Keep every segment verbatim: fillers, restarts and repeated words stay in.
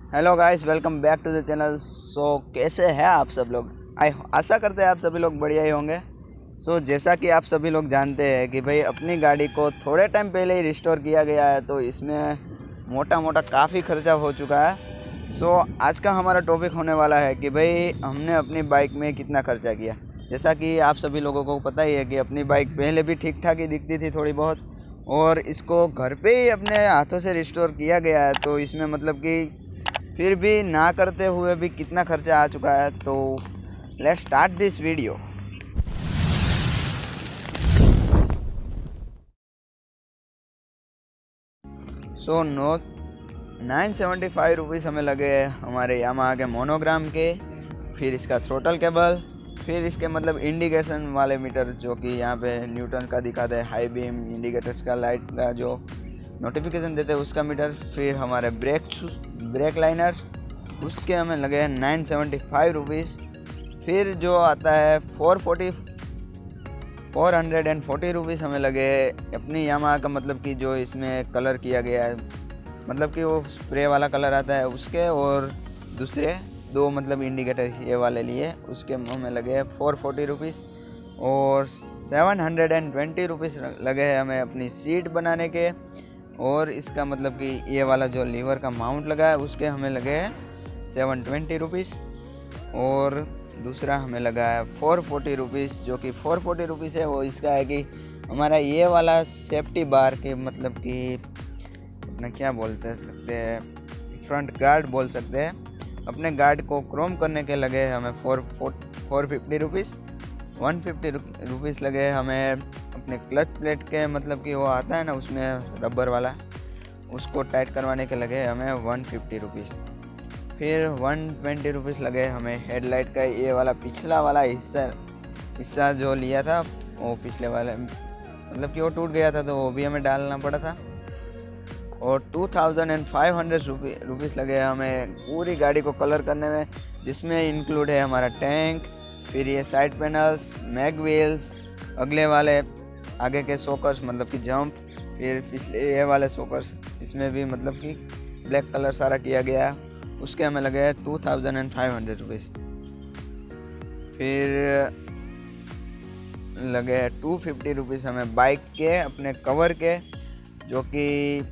Hello guys, welcome back to the channel. So कैसे हैं आप सब लोग? आई आशा करते हैं आप सभी लोग बढ़िया ही होंगे। सो so, जैसा कि आप सभी लोग जानते हैं कि भाई अपनी गाड़ी को थोड़े टाइम पहले ही रिस्टोर किया गया है, तो इसमें मोटा मोटा काफ़ी खर्चा हो चुका है। सो so, आज का हमारा टॉपिक होने वाला है कि भाई हमने अपनी बाइक में कितना खर्चा किया। जैसा कि आप सभी लोगों को पता ही है कि अपनी बाइक पहले भी ठीक ठाक ही दिखती थी थोड़ी बहुत, और इसको घर पे ही अपने हाथों से रिस्टोर किया गया है। तो इसमें मतलब कि फिर भी ना करते हुए भी कितना खर्चा आ चुका है। तो let's start this video. So no nine seventy five rupees हमें लगे हमारे यामाहा के मोनोग्राम के, फिर इसका थ्रोटल केबल, फिर इसके मतलब इंडिकेशन वाले मीटर जो कि यहाँ पे न्यूटन का दिखाते हैं, हाई बीम इंडिकेटर्स का, लाइट का जो नोटिफिकेशन देते हैं उसका मीटर, फिर हमारे ब्रेक ब्रेक लाइनर उसके हमें लगे हैं नाइन सेवेंटी फाइव रुपीज़। फिर जो आता है four forty four hundred and forty rupees हमें लगे अपनी यामाहा का, मतलब कि जो इसमें कलर किया गया है, मतलब कि वो स्प्रे वाला कलर आता है उसके, और दूसरे दो मतलब इंडिकेटर ये वाले लिए उसके हमें लगे हैं फोर फोर्टी रुपीज़। और seven hundred and twenty rupees लगे हैं हमें अपनी सीट बनाने के, और इसका मतलब कि ये वाला जो लीवर का माउंट लगा है उसके हमें लगे हैं सेवन ट्वेंटी रुपीज़। और दूसरा हमें लगा है फोर फोर्टी रुपीज़, जो कि फोर फोर्टी रुपीज़ है वो इसका है कि हमारा ये वाला सेफ्टी बार के, मतलब कि अपना क्या बोलते सकते हैं, फ्रंट गार्ड बोल सकते हैं, अपने गार्ड को क्रोम करने के लगे हमें four four fifty rupees. One fifty rupees लगे हमें अपने क्लच प्लेट के, मतलब कि वो आता है ना उसमें रबर वाला, उसको टाइट करवाने के लगे हमें वन फिफ्टी रुपीज़। फिर वन ट्वेंटी रुपीज़ लगे हमें हेडलाइट का ये वाला पिछला वाला हिस्सा हिस्सा जो लिया था वो पिछले वाले, मतलब कि वो टूट गया था तो वो भी हमें डालना पड़ा था। और two thousand and five hundred rupees लगे हमें पूरी गाड़ी को कलर करने में, जिसमें इंक्लूड है हमारा टैंक, फिर ये साइड पैनल्स, मैग व्हील्स, अगले वाले आगे के सोकर्स मतलब कि जंप, फिर पिछले ये वाले सोकर्स, इसमें भी मतलब कि ब्लैक कलर सारा किया गया, उसके हमें लगे हैं two thousand and five hundred rupees. फिर लगे हैं टू फिफ्टी रुपीज़ हमें बाइक के अपने कवर के, जो कि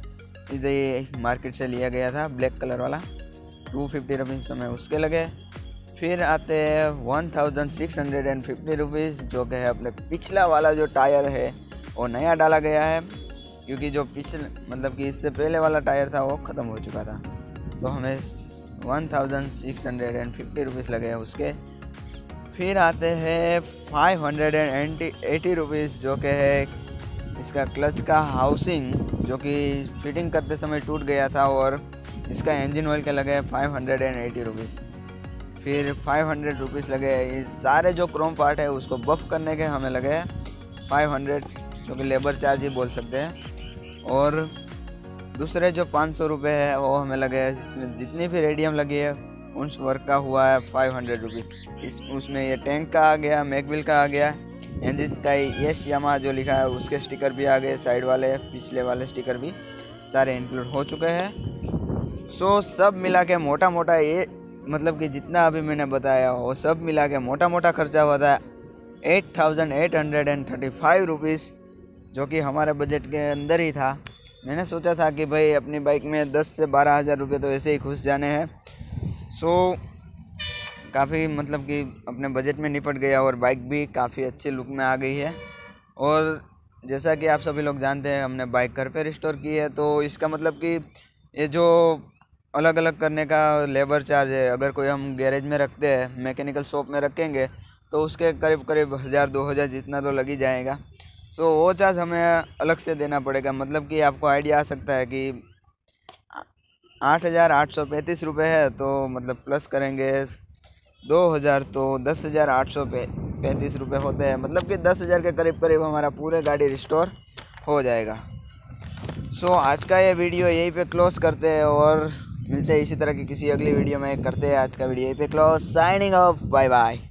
इधर मार्केट से लिया गया था ब्लैक कलर वाला, टू फिफ्टी रुपीज़ हमें उसके लगे। फिर आते हैं one thousand six hundred and fifty rupees, जो कि है अपने पिछला वाला जो टायर है वो नया डाला गया है, क्योंकि जो पिछले मतलब कि इससे पहले वाला टायर था वो ख़त्म हो चुका था, तो हमें one thousand six hundred and fifty rupees लगे हैं उसके। फिर आते हैं five hundred and eighty rupees, जो कि है इसका क्लच का हाउसिंग, जो कि फिटिंग करते समय टूट गया था, और इसका इंजन ऑयल के लगे five hundred and eighty rupees. फिर फाइव हंड्रेड रुपीज़ लगे ये सारे जो क्रोम पार्ट है उसको बफ करने के हमें लगे फाइव हंड्रेड, जो कि लेबर चार्ज ही बोल सकते हैं। और दूसरे जो पाँच सौ रुपये है वो हमें लगे हैं, जिसमें जितनी भी रेडियम लगी है उन वर्क का हुआ है फाइव हंड्रेड रुपीज़। इस उसमें ये टैंक का आ गया, मैगविल का आ गया, इंजन का यश यामाहा जो लिखा है उसके स्टिकर भी आ गए, साइड वाले पिछले वाले स्टिकर भी सारे इंक्लूड हो चुके हैं। सो सब मिला के मोटा मोटा ये मतलब कि जितना अभी मैंने बताया वो सब मिला के मोटा मोटा खर्चा हुआ था eight thousand eight hundred and thirty five rupees, जो कि हमारे बजट के अंदर ही था। मैंने सोचा था कि भाई अपनी बाइक में दस से बारह हज़ार रुपये तो ऐसे ही घुस जाने हैं। सो काफ़ी मतलब कि अपने बजट में निपट गया, और बाइक भी काफ़ी अच्छे लुक में आ गई है। और जैसा कि आप सभी लोग जानते हैं हमने बाइक घर पे रिस्टोर की है, तो इसका मतलब कि ये जो अलग अलग करने का लेबर चार्ज है, अगर कोई हम गैरेज में रखते हैं, मैकेनिकल शॉप में रखेंगे, तो उसके करीब करीब हज़ार दो हज़ार जितना तो लग ही जाएगा। सो so, वो चार्ज हमें अलग से देना पड़ेगा। मतलब कि आपको आइडिया आ सकता है कि आठ हज़ार आठ सौ पैंतीस रुपये है, तो मतलब प्लस करेंगे दो हज़ार तो दस हज़ार आठ सौ पैंतीस रुपये होते हैं, मतलब कि दस हज़ार के करीब करीब हमारा पूरे गाड़ी रिस्टोर हो जाएगा। सो so, आज का ये वीडियो यहीं पे क्लोज करते हैं, और मिलते हैं इसी तरह की किसी अगली वीडियो में। करते हैं आज का वीडियो यहीं पे close. Signing off, bye bye.